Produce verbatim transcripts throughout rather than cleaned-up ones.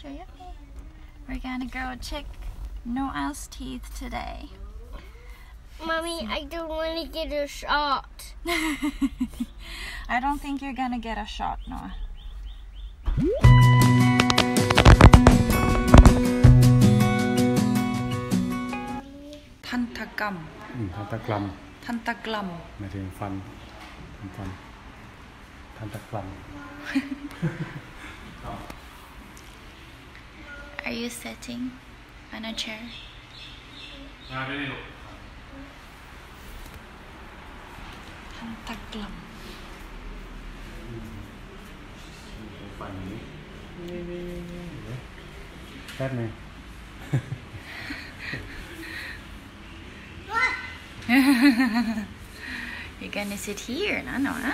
show you. We're gonna go check Noah's teeth today. Mommy, I don't want to get a shot. I don't think you're gonna get a shot, Noah. Tantagam. ทันตกรัม Tantaglam. หมายถึงฟันฟันทันตกรัม Are you sitting on a chair? มาไม่ได้หรอก Tantaglam. ฟันนี้แป๊บนึง You're gonna sit here, no, Noah?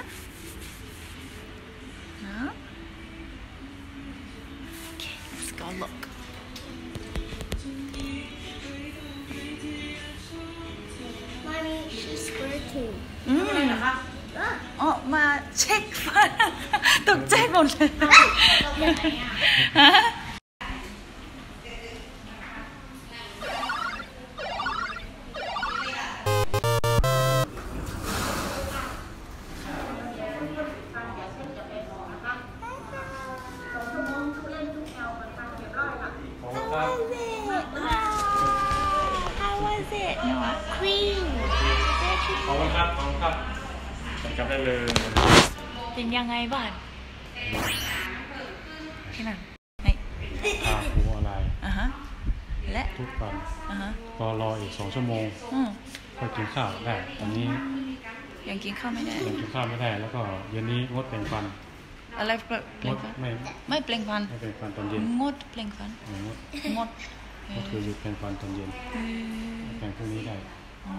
No? Okay, let's go look. Mommy, she's squirting. อืมออกมาเช็คฟัน ตกใจหมดเลยฮะHow was it, Noah? Clean. ขอบคุณครับขอบคุณครับจับได้เลยเป็นยังไงบ้างที่นั่นไหนข้าวคูอะไรอ่ะฮะและทุกวันอ่ะฮะรอรออีกสองชั่วโมงอืมค่อยกินข้าวได้ตอนนี้ยังกินข้าวไม่ได้ยังกินข้าวไม่ได้แล้วก็เย็นนี้งดเป็นฟันอะไรเปงล่งดฟันไม่ไม่เปล่งฟันไม่เป็นฟันตอนเย็นงดเปล่งฟันไม่งดงดก็คือหยุดเป็นฟันตอนเย็นเออแข่งพรุ่งนี้ได้อ๋อ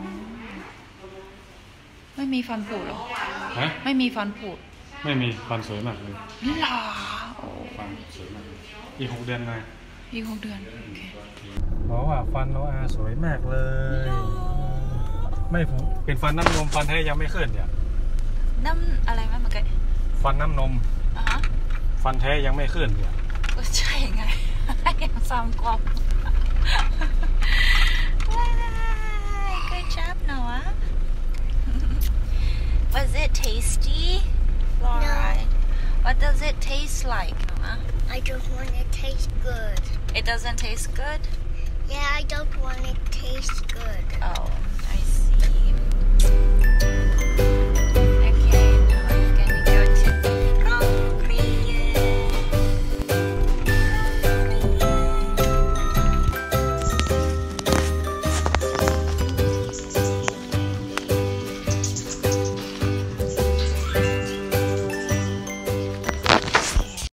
ไม่มีฟันผุหรอฮะไม่มีฟันผุไม่มีฟันสวยมากเลยหรอโอ้ฟันสวยมากเลยอีกหกเดือนมาอีกหกเดือนโอเคบอกว่าฟันโนอาสวยมากเลยไม่ผมเป็นฟันน้ำนมฟันแท้ยังไม่ขึ้นเนี่ยน้ำอะไรไหมเมื่อกี้ฟันน้ำนมอ่ะฮะฟันแท้ยังไม่ขึ้นเนี่ยก็ใช่ไง ยังซ้ำกรอบ Good job, Noah. Was it tasty? Fluoride. What does it taste like, Noah? I don't want it to taste good. It doesn't taste good? Yeah, I don't want it to taste good. Oh, I see.